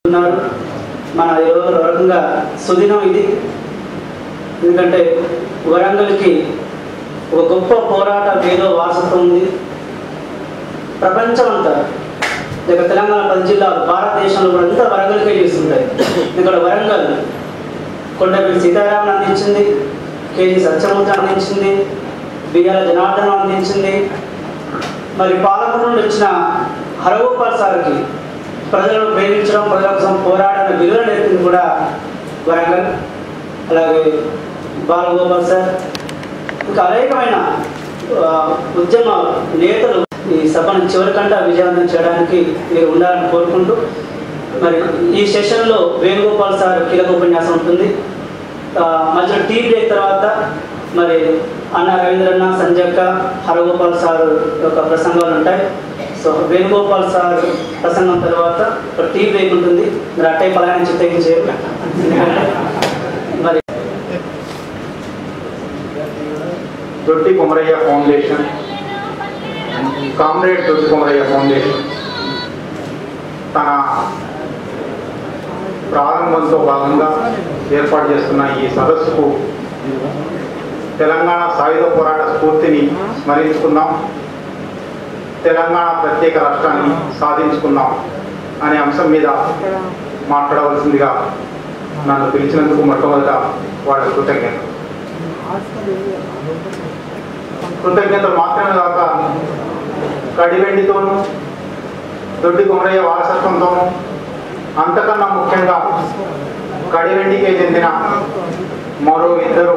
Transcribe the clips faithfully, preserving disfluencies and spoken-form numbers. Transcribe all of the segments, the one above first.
మన ఈరోజు రకంగా సుదినం ఇది. ఎందుకంటే వరంగల్కి ఒక గొప్ప పోరాట వేదో వారసత్వం ఉంది. ప్రపంచం అంతా ఇక తెలంగాణ పది జిల్లాలు భారతదేశంలో కూడా అంతా వరంగల్కే చూస్తుంటాయి. ఇక్కడ వరంగల్ కొండపల్లి సీతారామన్ అందించింది, కేజీ సత్యమూర్తి అందించింది, బియ్యాల జనార్దనం అందించింది. మరి పాలకుల నుండి వచ్చిన హరగోపాల్ సార్కి ప్రజలను ప్రేమించడం, ప్రజల కోసం పోరాడని విలువ నేర్పింది కూడా వరంగల్. అలాగే బాలగోపాల్ సార్, ఇంకా అనేకమైన ఉద్యమ నేతలు ఈ సభను చివరికంట విజయవంతం చేయడానికి మీరు ఉండాలని కోరుకుంటూ, మరి ఈ సెషన్లో వేణుగోపాల్ సార్ కీలక ఉపన్యాసం ఉంటుంది. మధ్యలో టీ బ్రేక్ తర్వాత మరి అన్న రవీంద్రన్న, సంజక్క, హరగోపాల్ సార్ యొక్క ప్రసంగాలు ఉంటాయి. సో వేణుగోపాల్ సార్ ప్రసంగం తర్వాత ఒక టీ బ్రేక్ ఉంటుంది. మరి అట్టే పలాయన చిత్తగించారు. మరి దొడ్డి కొమరయ్య ఫౌండేషన్, కామ్రేడ్ దొడ్డి కొమరయ్య ఫౌండేషన్ తన ప్రారంభంతో భాగంగా ఏర్పాటు చేస్తున్న ఈ సదస్సుకు తెలంగాణ సాయుధ పోరాట స్ఫూర్తిని స్మరించుకుందాం, తెలంగాణ ప్రత్యేక రాష్ట్రాన్ని సాధించుకుందాం అనే అంశం మీద మాట్లాడవలసిందిగా నన్ను పిలిచినందుకు మొట్టమొదట వాళ్ళ కృతజ్ఞత కృతజ్ఞతలు మాత్రమే కాక కడివెండితోనూ దొడ్డి కొమరయ్య వారసత్వంతోనూ అంతకన్నా ముఖ్యంగా కడివెండికే చెందిన మరో ఇద్దరు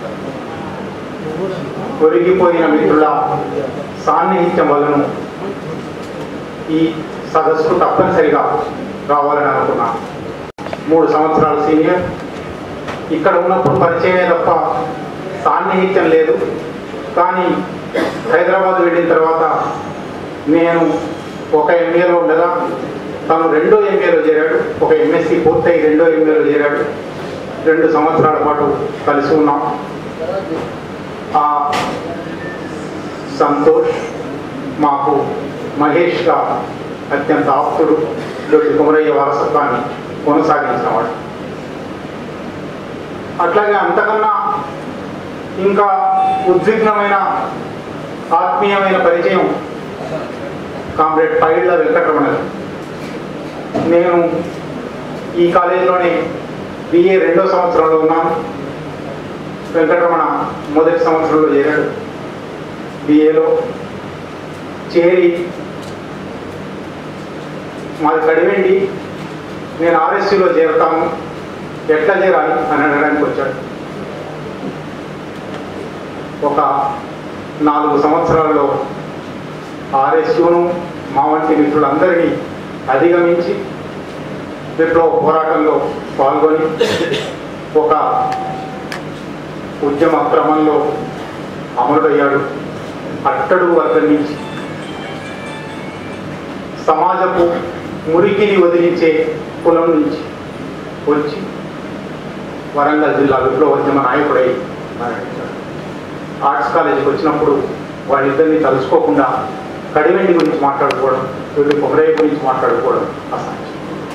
ఒరిగిపోయిన మిత్రుల సాన్నిహిత్యం వలన ఈ సదస్సుకు తప్పనిసరిగా రావాలని అనుకున్నాను. మూడు సంవత్సరాల సీనియర్, ఇక్కడ ఉన్నప్పుడు పరిచయమే తప్ప సాన్నిహిత్యం లేదు. కానీ హైదరాబాద్ వెళ్ళిన తర్వాత నేను ఒక ఎంఏలో ఉండగా తను రెండో ఎంఏలో చేరాడు. ఒక ఎంఎస్సి పూర్తయి రెండో ఎంఏలో చేరాడు. రెండు సంవత్సరాల పాటు కలిసి ఉన్నాం. ఆ సంతోష్ మాకు మహేష్గా అత్యంత ఆప్తుడు, దొడ్డి కొమరయ్య వారసత్వాన్ని కొనసాగించినవాడు. అట్లాగే అంతకన్నా ఇంకా ఉద్విగ్నమైన ఆత్మీయమైన పరిచయం కామ్రేడ్ పైళ్ళ వెంకటరమణ. నేను ఈ కాలేజీలోనే బిఏ రెండో సంవత్సరంలో ఉన్నాను. వెంకటరమణ మొదటి సంవత్సరంలో చేరాడు. బిఏలో చేరి మాది కడివెండి, నేను ఆర్ఎస్సీలో చేరుతాను, ఎట్లా చేరాలి అని అనడానికి వచ్చాడు. ఒక నాలుగు సంవత్సరాల్లో ఆర్ఎస్యూను మా వంటి మిత్రులందరినీ అధిగమించి విప్లవ పోరాటంలో పాల్గొని ఒక ఉద్యమ క్రమంలో అమరుడయ్యాడు. అట్టడు వర్గం నుంచి సమాజపు మురికిని వదిలించే కులం నుంచి వచ్చి వరంగల్ జిల్లా విప్లవోద్యమ నాయకుడై మరణించాడు. ఆర్ట్స్ కాలేజీకి వచ్చినప్పుడు వాళ్ళిద్దరిని తలుచుకోకుండా కడివెండి గురించి మాట్లాడుకోవడం, వీళ్ళు కొమరయ్య గురించి మాట్లాడుకోవడం అసాధ్యం.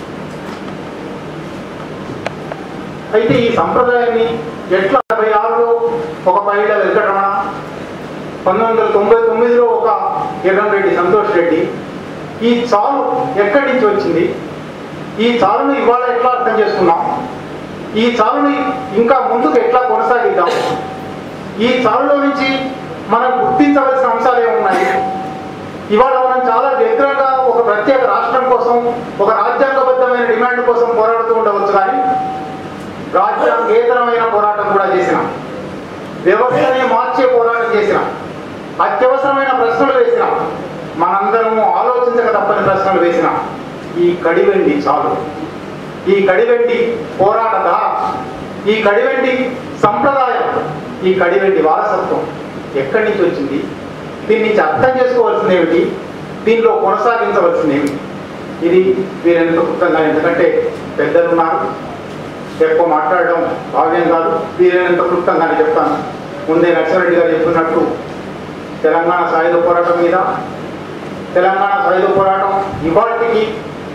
అయితే ఈ సంప్రదాయాన్ని ఎట్లా అరవై ఆరులో ఒక పైళ్ళ వెంకటరమణ, పంతొమ్మిది వందల తొంభై తొమ్మిదిలో ఒక ఎర్రంరెడ్డి సంతోష్ రెడ్డి, ఈ చాలు ఎక్కడి నుంచి వచ్చింది, ఈ చాలును ఇవాళ ఎట్లా అర్థం చేసుకున్నాం, ఈ చాలుని ఇంకా ముందుకు ఎట్లా కొనసాగిద్దాం, ఈ చాలులో నుంచి మనం గుర్తించవలసిన అంశాలు ఏమున్నాయి, ఇవాళ మనం చాలా వ్యగ్రంగా ఒక ప్రత్యేక రాష్ట్రం కోసం, ఒక రాజ్యాంగబద్ధమైన డిమాండ్ కోసం పోరాడుతూ ఉండవచ్చు. కానీ రాజ్యాంగేతరమైన పోరాటం కూడా చేసినాం, వ్యవస్థనే మార్చే పోరాటం చేసినాం, అత్యవసరమైన ప్రశ్నలు వేసినాం, మనందరము ఆలోచించక తప్పని ప్రశ్నలు వేసినాం. ఈ కడివెండి చాలు, ఈ కడివెండి పోరాట ధార, ఈ కడివెండి సంప్రదాయం, ఈ కడివెండి వారసత్వం ఎక్కడి నుంచి వచ్చింది, దీని నుంచి అర్థం చేసుకోవాల్సింది ఏమిటి, దీనిలో కొనసాగించవలసింది ఏమిటి, ఇది వీరెంత క్లుప్తంగా, ఎందుకంటే పెద్దలు ఉన్నారు, ఎక్కువ మాట్లాడడం భావ్యం కాదు, వీరెంత క్లుప్తంగానే చెప్తాను. ముందే నరసింహారెడ్డి గారు చెప్తున్నట్టు తెలంగాణ సాయుధ పోరాటం మీద, తెలంగాణ సాయుధ పోరాటం ఇవాటికి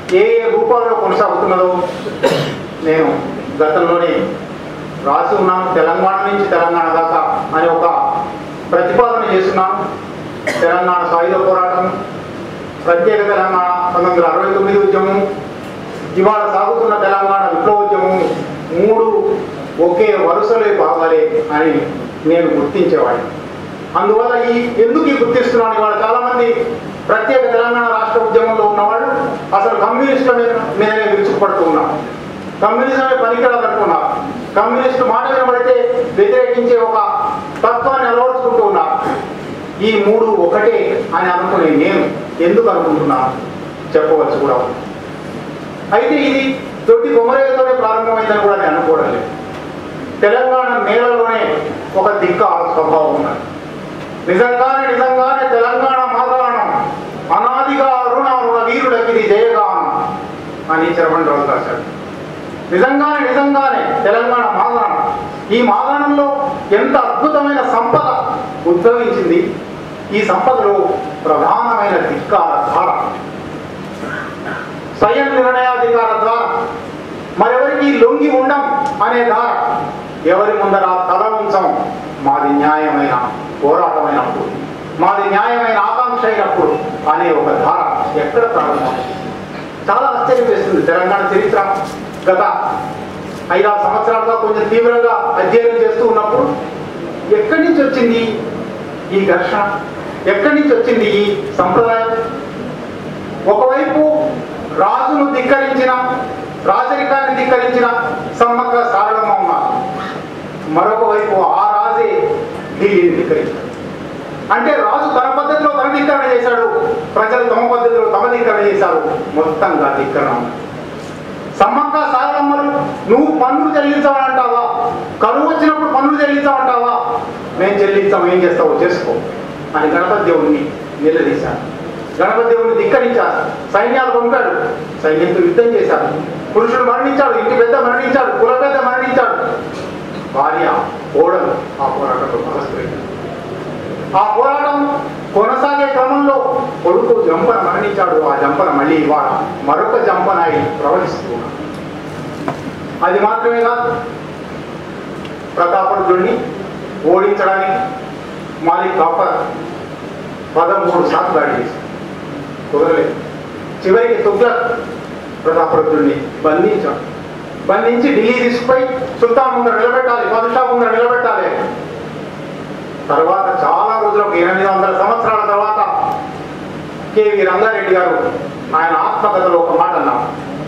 ఏ ఏ రూపాల్లో కొనసాగుతున్నదో నేను గతంలోనే రాసి ఉన్నాను. తెలంగాణ నుంచి తెలంగాణ దాకా అని ఒక ప్రతిపాదన చేస్తున్నాను. తెలంగాణ సాయుధ పోరాటం, ప్రత్యేక తెలంగాణ పంతొమ్మిది వందల అరవై తొమ్మిది ఉద్యమం, ఇవాళ సాగుతున్న తెలంగాణ విప్లవోద్యమం మూడు ఒకే వరుసలే బాగాలే అని నేను గుర్తించేవాడిని. అందువల్ల ఈ ఎందుకు ఈ గుర్తిస్తున్నాను, ఇవాళ చాలామంది ప్రత్యేక తెలంగాణ రాష్ట్ర ఉద్యమంలో ఉన్నవాళ్ళు అసలు కమ్యూనిస్టుల మీద మీదనే విరుచుకుపడుతూ ఉన్నారు. కమ్యూనిజమే పనికిరాదనుకున్నారు. కమ్యూనిస్టు మాట వినబడితే వ్యతిరేకించే ఒక తత్వాన్ని అలవరుచుకుంటూ ఉన్నారు. ఈ మూడు ఒకటే అని అనుకునే నేను ఎందుకు అనుకుంటున్నాను చెప్పవచ్చు కూడా. అయితే ఇది దొడ్డి కొమరయ్యతోనే ప్రారంభమైందని కూడా నేను అనుకోవడం లేదు. తెలంగాణ నేలలోనే ఒక దిక్క స్వభావం ఉన్నది. నిజంగానే నిజంగానే తెలంగాణ మాగాణం అనాదిగా అరుణ రుణ వీరులకి ఇది జయగానం అని చరవణ్ రాజు రాశాడు. నిజంగానే నిజంగానే తెలంగాణ మాగాణం, ఈ మాగాణంలో ఎంత అద్భుతమైన సంపద ఉద్భవించింది. ఈ సంపదలో ప్రధానమైన ధిక్కార ధార, స్వయం నిర్ణయాధికార ధార, మరెవరికి లొంగి ఉండం అనే ధార, ఎవరి ముందర తల ఉంచం, మాది న్యాయమైన పోరాటమైనప్పుడు, మాది న్యాయమైన ఆకాంక్ష అయినప్పుడు అనే ఒక ధార ఎక్కడ ప్రారంభం. చాలా ఆశ్చర్యం వేస్తుంది. తెలంగాణ చరిత్ర గత ఐదారు సంవత్సరాలుగా కొంచెం తీవ్రంగా అధ్యయనం చేస్తూ ఉన్నప్పుడు ఎక్కడి నుంచి వచ్చింది ఈ ఘర్షణ, ఎక్కడి నుంచి వచ్చింది ఈ సంప్రదాయం? ఒకవైపు రాజును ధిక్కరించిన, రాజరికాన్ని ధిక్కరించిన సమ్మక్క సారలమ్మ ఉన్నారు. మరొక వైపు ఆ రాజే ఢిల్లీని ధిక్కరించాడు. అంటే రాజు తన పద్ధతిలో తన ధిక్కరణ చేశాడు, ప్రజలు తమ పద్ధతిలో తమ ధిక్కరణ చేశారు. మొత్తంగా ధిక్కరణ ఉంది. సమ్మక్క సారలమ్మలు నువ్వు పన్నులు చెల్లించాలంటావా, కరువు వచ్చినప్పుడు పన్నులు చెల్లించామంటావా, మేము చెల్లించాం, ఏం చేస్తావో చేసుకో అని గణపతి దేవుడిని నిలదీశారు. గణపతి దేవుడిని ధిక్కరించారు. సైన్యాలు పంపాడు, సైన్యంతో యుద్ధం చేశారు. పురుషుడు మరణించాడు, ఇంటి పెద్ద మరణించాడు, కుల పెద్ద మరణించాడు, భార్య ఓడలు ఆ పోరాటంలో భాగస్వామ్యం. ఆ పోరాటం కొనసాగే క్రమంలో కొడుకు జంపన మరణించాడు. ఆ జంపన మళ్ళీ ఇవాళ మరొక జంపనాయి ప్రవహిస్తూ ఉన్నాడు. అది మాత్రమే కాదు, ప్రతాపరుద్రుడిని ఓడించడానికి మాలిక్ కాపర్ పదమూడు సార్లు దాడి చేశాడు, కుదరలేదు. చివరికి తుగ్లక్ ప్రతాపరుద్రుడిని బంధించాడు. బంధించి ఢిల్లీ తీసుకుపోయి సుల్తాన్ ముందర నిలబెట్టాలి, బాదుషా ముందర నిలబెట్టాలి. తర్వాత చాలా రోజులకు ఎనిమిది వందల సంవత్సరాల తర్వాత కేవి రంగారెడ్డి గారు ఆయన ఆత్మకథలో ఒక మాట అన్నారు,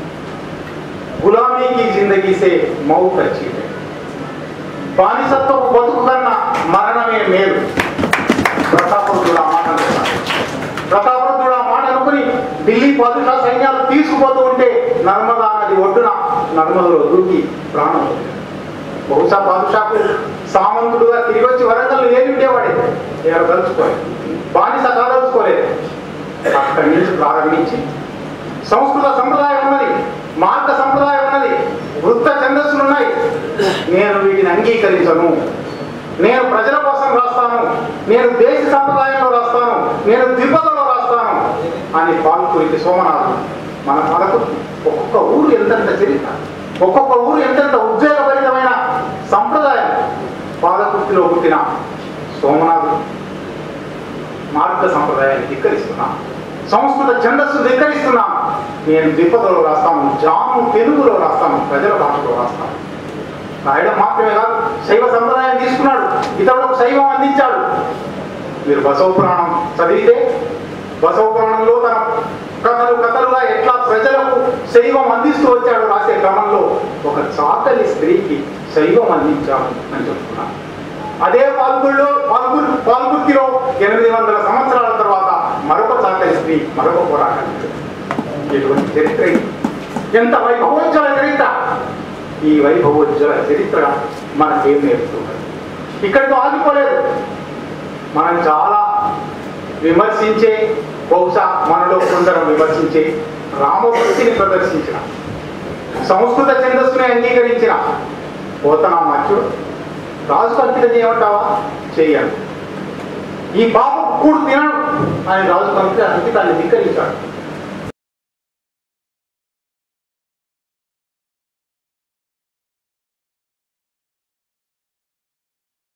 గులామీకి జిందగీ సే మౌత్ వచ్చి, బానిసత్వపు బతుకు కన్నా మరణమే మేలు. ప్రతాపరుద్రుడు ఆ మాట అనుకున్నాడు. ప్రతాపరుద్రుడు ఆ మాట అనుకుని ఢిల్లీ బాదుషా సైన్యాలు తీసుకుపోతూ ఉంటే నర్మదా నది ఒడ్డున నర్మదలో దూకి ప్రాణం వదిలాడు. బహుశా బాదుషాకు సామంతుడుగా తిరిగి వచ్చి వరంగల్ ఏమి ఉండేవాడే, ఎవరు కలుసుకోలేదు, బానిస కాదలుచుకోలేదు. అక్కడి నుంచి ప్రారంభించి సంస్కృత సంప్రదాయం ఉన్నది, మార్గ సంప్రదాయం ఉన్నది, వృత్త ఛందస్సులు ఉన్నాయి, నేను వీటిని అంగీకరించను, నేను ప్రజల కోసం రాస్తాను, నేను దేశ సంప్రదాయంలో రాస్తాను, నేను ద్విపదలో రాస్తాను అని పాల్పూరికి సోమనాథు మన మనకు ఒక్కొక్క ఊరు ఎంతెంత చరిత్ర, ఒక్కొక్క ఊరు ఎంతెంత ఉద్వేగభరితమైన సంప్రదాయం. పాలకుర్తిలో పుట్టిన సోమనాథు మార్గ సంప్రదాయాన్ని ధిక్కరిస్తున్నా, సంస్కృత ఛందస్సు ధిక్కరిస్తున్నా, నేను ద్విపదలో రాస్తాను, జాము తెలుగులో రాస్తాను, ప్రజల భాషలో రాస్తాను. రాయడం మాత్రమే కాదు, శైవ సంప్రదాయం తీసుకున్నాడు, ఇతరులకు శైవం అందించాడు. మీరు బసవ పురాణం చదివితే బసవ పురాణంలో తన కథలు కథలుగా ఎట్లా ప్రజలకు శైవం అందిస్తూ వచ్చాడు రాసే క్రమంలో ఒక చాకలి స్త్రీకి శైవం అందించాము అని చెప్తున్నాను. అదే పాల్గొల్లో పాల్గొ పాల్గొత్తిలో ఎనిమిది వందల సంవత్సరాల తర్వాత మరొక చాకలి స్త్రీ మరొక పోరాటం. ఎటువంటి చరిత్ర, ఎంత వైభవోజ్వల చరిత్ర! ఈ వైభవోజ్వల చరిత్ర మనకేం నేర్పుతున్నది? ఇక్కడితో ఆగిపోలేదు. మనం చాలా విమర్శించే, బహుశా మనలో కొందరం విమర్శించే రామభక్తిని ప్రదర్శించిన, సంస్కృత ఛందస్సుని అంగీకరించిన పోతనామాచ్యుడు రాజుకు అంకితం చేయమంటావా? చెయ్యాలి. ఈ బాబు కూడు తినడు అని రాజు అంకితాన్ని ధిక్కరించాడు.